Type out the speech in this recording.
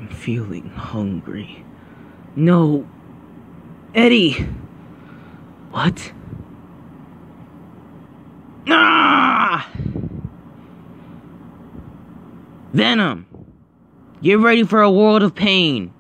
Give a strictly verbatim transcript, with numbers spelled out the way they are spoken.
I'm feeling hungry. No. Eddie! What? Ah! Venom! Get ready for a world of pain.